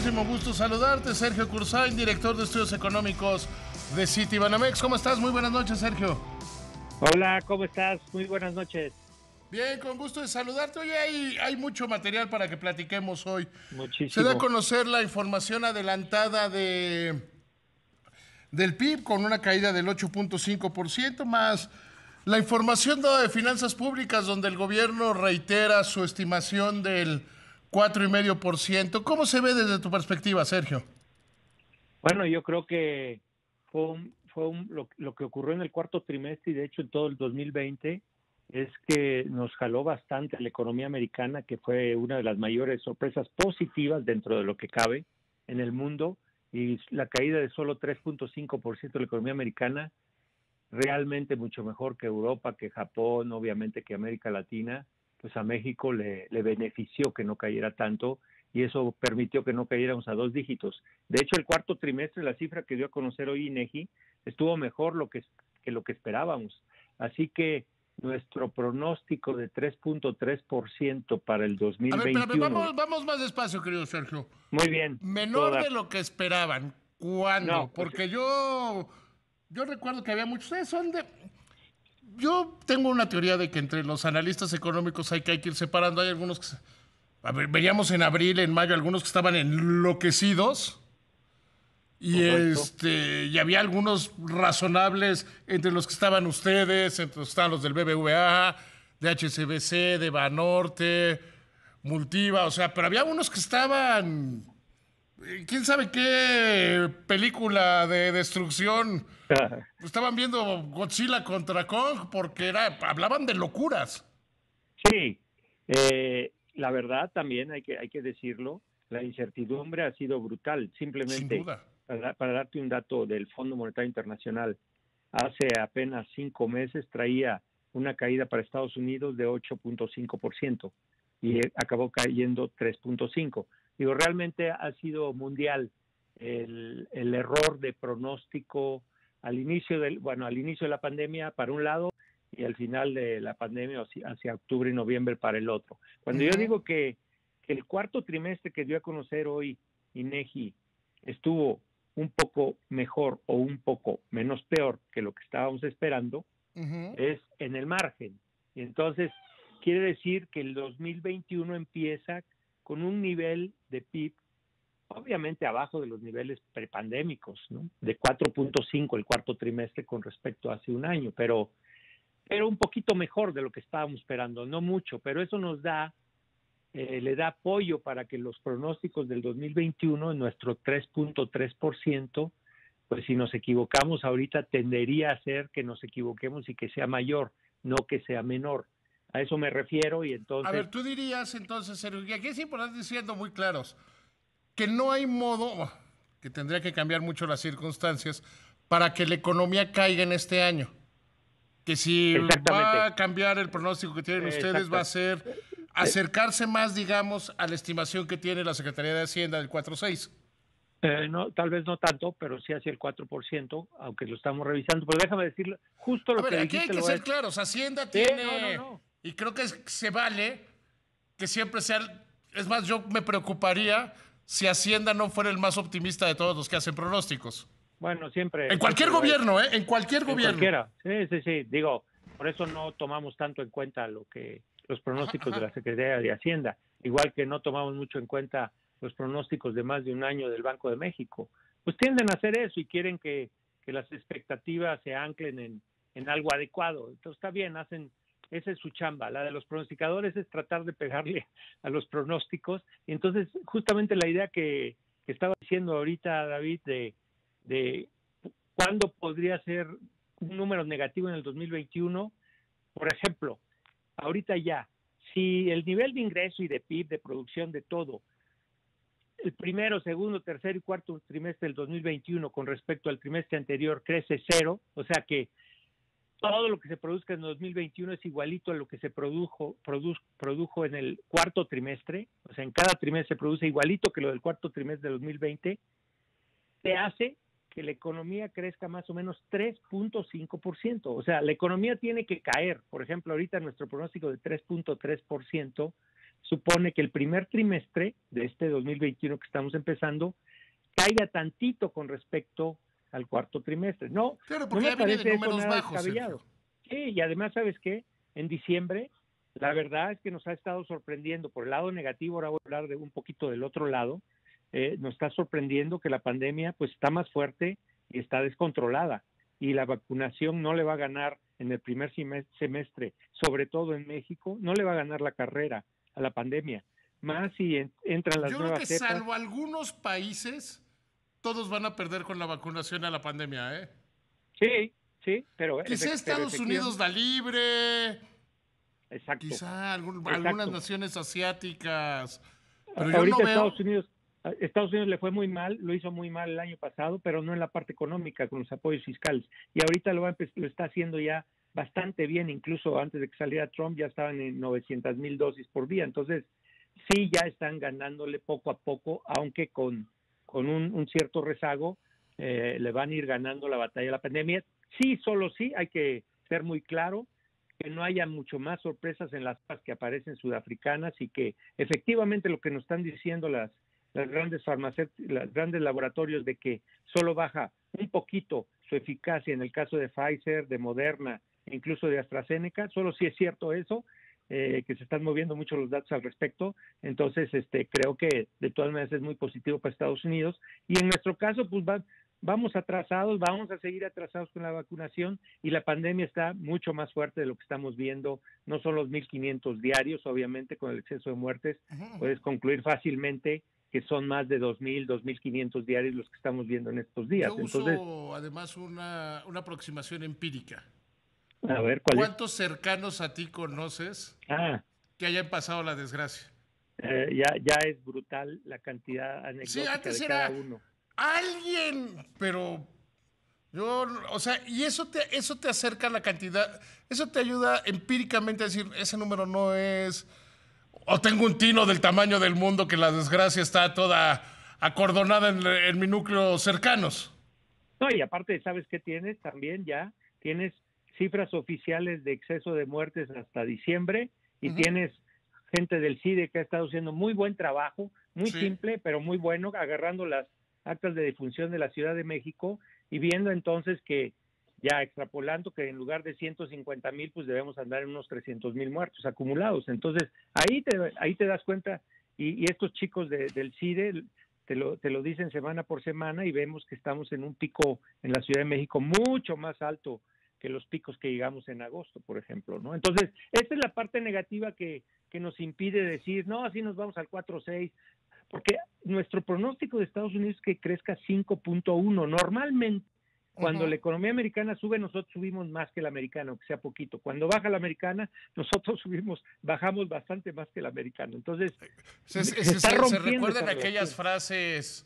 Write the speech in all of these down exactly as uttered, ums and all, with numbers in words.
muchísimo gusto saludarte. Sergio Cursain, director de estudios económicos de Citibanamex. ¿Cómo estás? Muy buenas noches, Sergio. Hola, ¿cómo estás? Muy buenas noches. Bien, con gusto de saludarte. Oye, hay, hay mucho material para que platiquemos hoy. Se da a Muchísimo. conocer la información adelantada de, del P I B con una caída del ocho punto cinco por ciento, más la información dada de finanzas públicas, donde el gobierno reitera su estimación del cuatro coma cinco por ciento. ¿Cómo se ve desde tu perspectiva, Sergio? Bueno, yo creo que fue, un, fue un, lo, lo que ocurrió en el cuarto trimestre y de hecho en todo el dos mil veinte es que nos jaló bastante la economía americana, que fue una de las mayores sorpresas positivas dentro de lo que cabe en el mundo, y la caída de solo tres punto cinco por ciento de la economía americana, realmente mucho mejor que Europa, que Japón, obviamente que América Latina. Pues a México le, le benefició que no cayera tanto y eso permitió que no cayéramos a dos dígitos. De hecho, el cuarto trimestre, la cifra que dio a conocer hoy INEGI, estuvo mejor lo que, que lo que esperábamos. Así que nuestro pronóstico de tres punto tres por ciento para el A ver, espérame, dos mil veintiuno. vamos, vamos más despacio, querido Sergio. Muy bien. Menor Toda, de lo que esperaban. ¿Cuándo? no, pues Porque yo, yo recuerdo que había muchos. Ustedes son de. Yo tengo una teoría de que entre los analistas económicos hay que, hay que ir separando. Hay algunos que. se- A ver, veíamos en abril, en mayo, algunos que estaban enloquecidos. Y correcto. este, y había algunos razonables entre los que estaban ustedes, entre los que estaban los del B B V A, de H S B C, de Banorte, Multiva, o sea, pero había unos que estaban, eh, quién sabe qué película de destrucción, estaban viendo Godzilla contra Kong porque era, hablaban de locuras. Sí, eh, la verdad también hay que, hay que decirlo, la incertidumbre ha sido brutal. Sin Simplemente, duda. para, para darte un dato del Fondo Monetario Internacional, hace apenas cinco meses traía una caída para Estados Unidos de ocho punto cinco por ciento y eh, acabó cayendo tres punto cinco por ciento. Digo, realmente ha sido mundial el, el error de pronóstico al inicio del, bueno, al inicio de la pandemia para un lado y al final de la pandemia hacia, hacia octubre y noviembre para el otro. Cuando yo Ujú. digo que, que el cuarto trimestre que dio a conocer hoy INEGI estuvo un poco mejor o un poco menos peor que lo que estábamos esperando, Ujú. es en el margen. Y entonces quiere decir que el dos mil veintiuno empieza con un nivel de P I B obviamente abajo de los niveles prepandémicos, ¿no? De cuatro punto cinco el cuarto trimestre con respecto a hace un año, pero pero un poquito mejor de lo que estábamos esperando, no mucho, pero eso nos da, eh, le da apoyo para que los pronósticos del dos mil veintiuno, en nuestro tres punto tres por ciento, pues si nos equivocamos ahorita tendería a ser que nos equivoquemos y que sea mayor, no que sea menor. A eso me refiero y A entonces, ver, tú dirías entonces, Sergio, y aquí es importante ir siendo muy claros, que no hay modo, que tendría que cambiar mucho las circunstancias, para que la economía caiga en este año. Que si va exactamente, a cambiar el pronóstico que tienen ustedes, va a exacto. ser acercarse más, digamos, a la estimación que tiene la Secretaría de Hacienda del cuatro punto seis. Eh, no, tal vez no tanto, pero sí hacia el cuatro por ciento, aunque lo estamos revisando. Pero déjame decirle, justo A lo ver, que aquí hay dijiste que lo ser es. claros. Hacienda Sí, no, no, tiene, no. y creo que es- se vale que siempre sea, es más, yo me preocuparía si Hacienda no fuera el más optimista de todos los que hacen pronósticos. Bueno, En siempre, siempre cualquier lo es. gobierno, ¿eh? En cualquier En gobierno. cualquiera. Sí, sí, sí. Digo, por eso no tomamos tanto en cuenta lo que los Ajá, pronósticos de ajá. la Secretaría de Hacienda, igual que no tomamos mucho en cuenta los pronósticos de más de un año del Banco de México. Pues tienden a hacer eso y quieren que, que las expectativas se anclen en, en algo adecuado. Entonces está bien, hacen, esa es su chamba. La de los pronosticadores es tratar de pegarle a los pronósticos. Y entonces, justamente la idea que, que estaba diciendo ahorita David de, de cuándo podría ser un número negativo en el dos mil veintiuno. Por ejemplo, ahorita ya, si el nivel de ingreso y de P I B, de producción, de todo, el primero, segundo, tercero y cuarto trimestre del dos mil veintiuno con respecto al trimestre anterior crece cero, o sea que todo lo que se produzca en dos mil veintiuno es igualito a lo que se produjo, produ, produjo en el cuarto trimestre, o sea, en cada trimestre se produce igualito que lo del cuarto trimestre de dos mil veinte, te hace que la economía crezca más o menos tres punto cinco por ciento. O sea, la economía tiene que caer. Por ejemplo, ahorita nuestro pronóstico de tres punto tres por ciento supone que el primer trimestre de este dos mil veintiuno que estamos empezando caiga tantito con respecto al cuarto trimestre. No, Claro, no porque me ya viene de parece eso números nada bajos, descabellado. Sergio. Sí, y además, ¿sabes qué? En diciembre, la verdad es que nos ha estado sorprendiendo por el lado negativo. Ahora voy a hablar de un poquito del otro lado. Eh, nos está sorprendiendo que la pandemia pues está más fuerte y está descontrolada, y la vacunación no le va a ganar en el primer semestre, sobre todo en México, no le va a ganar la carrera a la pandemia, más si en, entran las Yo creo nuevas que cepas. salvo algunos países, todos van a perder con la vacunación a la pandemia, ¿eh? Sí, sí, pero, Quizá pero Estados Unidos efectivamente, da libre, exacto, quizá algún- algunas exacto. naciones asiáticas, pero yo no Ahorita veo. Estados Unidos, Estados Unidos le fue muy mal, lo hizo muy mal el año pasado, pero no en la parte económica con los apoyos fiscales. Y ahorita lo, va, lo está haciendo ya bastante bien, incluso antes de que saliera Trump ya estaban en novecientas mil dosis por día. Entonces, sí, ya están ganándole poco a poco, aunque con, con un, un cierto rezago, eh, le van a ir ganando la batalla a la pandemia. Sí, solo sí, hay que ser muy claro, que no haya mucho más sorpresas en las que aparecen sudafricanas, y que efectivamente lo que nos están diciendo las, las grandes farmacéuticas, los grandes laboratorios, de que solo baja un poquito su eficacia en el caso de Pfizer, de Moderna e incluso de AstraZeneca, solo si es cierto eso, eh, que se están moviendo mucho los datos al respecto. Entonces, este, creo que de todas maneras es muy positivo para Estados Unidos, y en nuestro caso, pues va, vamos atrasados, vamos a seguir atrasados con la vacunación, y la pandemia está mucho más fuerte de lo que estamos viendo. No son los mil quinientos diarios, obviamente con el exceso de muertes, Ujú, ujú. puedes concluir fácilmente que son más de dos mil, dos mil quinientos diarios los que estamos viendo en estos días. Yo Entonces, uso además una, una aproximación empírica. a ver, ¿cuál es? ¿Cuántos cercanos a ti conoces Ah, que hayan pasado la desgracia? eh, ya, ya es brutal la cantidad Sí, anecdótica antes de cada era uno. alguien, pero yo, o sea, y eso te, eso te acerca a la cantidad, eso te ayuda empíricamente a decir, ese número no es, o tengo un tino del tamaño del mundo que la desgracia está toda acordonada en, en mi núcleo cercanos. No, y aparte, ¿sabes qué tienes? También ya tienes cifras oficiales de exceso de muertes hasta diciembre, y Ujú. tienes gente del CIDE que ha estado haciendo muy buen trabajo, muy Sí. simple, pero muy bueno, agarrando las actas de defunción de la Ciudad de México y viendo entonces que, ya extrapolando, que en lugar de ciento cincuenta mil, pues debemos andar en unos trescientos mil muertos acumulados. Entonces, ahí te, ahí te das cuenta, y, y estos chicos de, del CIDE te lo, te lo dicen semana por semana, y vemos que estamos en un pico en la Ciudad de México mucho más alto que los picos que llegamos en agosto, por ejemplo, ¿no? Entonces, esta es la parte negativa que, que nos impide decir, no, así nos vamos al cuatro punto seis, porque nuestro pronóstico de Estados Unidos es que crezca cinco punto uno. Normalmente, cuando Ujú. la economía americana sube, nosotros subimos más que la americana, aunque sea poquito. Cuando baja la americana, nosotros subimos, bajamos bastante más que la americana. Entonces, Se, se se, está se, se rompiendo recuerdan esa aquellas relación. frases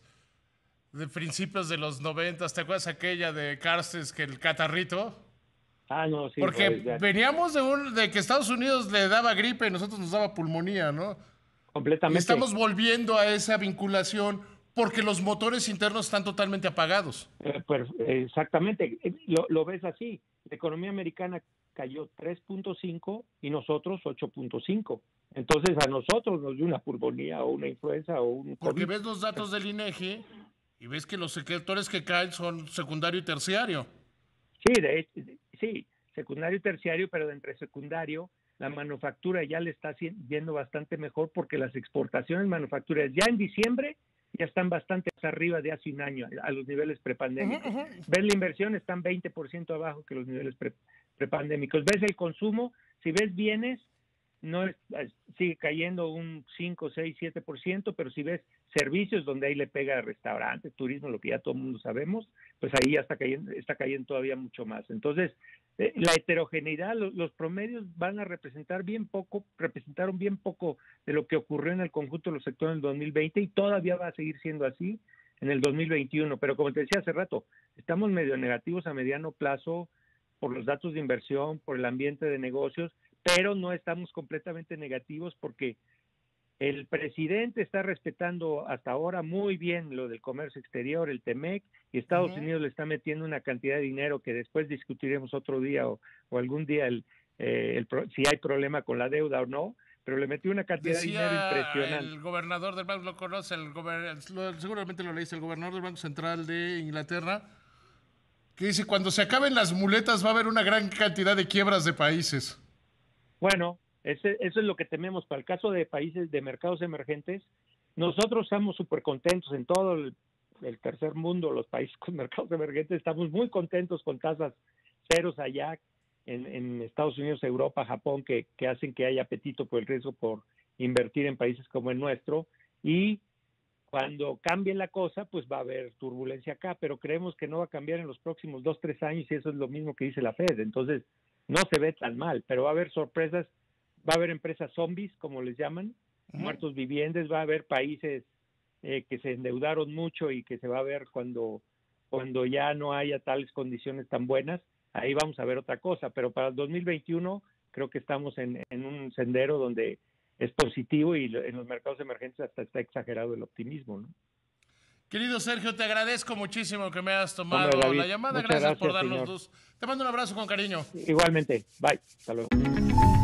de principios de los noventas, ¿te acuerdas aquella de Carstens que el catarrito? Ah, no, sí, pues Porque ya, veníamos de, un, de que Estados Unidos le daba gripe y nosotros nos daba pulmonía, ¿no? Y completamente. estamos volviendo a esa vinculación porque los motores internos están totalmente apagados. Eh, pues, eh, exactamente, eh, lo, lo ves así. La economía americana cayó tres punto cinco y nosotros ocho punto cinco. Entonces a nosotros nos dio una pulmonía o una influenza o un Porque COVID. ves los datos del INEGI y ves que los sectores que caen son secundario y terciario. Sí, de, hecho, sí, secundario y terciario, pero de entre secundario la manufactura ya le está yendo bastante mejor, porque las exportaciones manufactureras ya en diciembre ya están bastante arriba de hace un año, a los niveles Uh-huh, prepandémicos. uh-huh. Ves la inversión, están veinte por ciento abajo que los niveles pre, prepandémicos. Ves el consumo, si ves bienes, no es, sigue cayendo un cinco, seis, siete por ciento, pero si ves servicios, donde ahí le pega restaurantes, turismo, lo que ya todo el mundo sabemos, pues ahí ya está cayendo, está cayendo todavía mucho más. Entonces, eh, la heterogeneidad, los, los promedios van a representar bien poco, representaron bien poco de lo que ocurrió en el conjunto de los sectores en el dos mil veinte, y todavía va a seguir siendo así en el dos mil veintiuno. Pero como te decía hace rato, estamos medio negativos a mediano plazo por los datos de inversión, por el ambiente de negocios, pero no estamos completamente negativos, porque el presidente está respetando hasta ahora muy bien lo del comercio exterior, el TEMEC, y Estados Uh-huh. Unidos le está metiendo una cantidad de dinero que después discutiremos otro día, o, o algún día el, eh, el, si hay problema con la deuda o no, pero le metió una cantidad Decía de dinero impresionante. el gobernador del banco, lo conoce, el gober, lo, seguramente lo leíste, el gobernador del Banco Central de Inglaterra, que dice, cuando se acaben las muletas va a haber una gran cantidad de quiebras de países. Bueno, ese, eso es lo que tememos para el caso de países de mercados emergentes. Nosotros estamos súper contentos en todo el, el tercer mundo, los países con mercados emergentes, estamos muy contentos con tasas ceros allá en, en Estados Unidos, Europa, Japón, que, que hacen que haya apetito por el riesgo por invertir en países como el nuestro, y cuando cambie la cosa, pues va a haber turbulencia acá, pero creemos que no va a cambiar en los próximos dos, tres años, y eso es lo mismo que dice la Fed. Entonces, no se ve tan mal, pero va a haber sorpresas, va a haber empresas zombies, como les llaman, uh-huh. muertos vivientes, va a haber países eh, que se endeudaron mucho y que se va a ver cuando, cuando ya no haya tales condiciones tan buenas, ahí vamos a ver otra cosa, pero para el dos mil veintiuno creo que estamos en, en un sendero donde es positivo y en los mercados emergentes hasta está exagerado el optimismo, ¿no? Querido Sergio, te agradezco muchísimo que me hayas tomado Hombre, David, la llamada. muchas Gracias, gracias por darnos señor. dos. Te mando un abrazo con cariño. Igualmente. Bye. Hasta luego.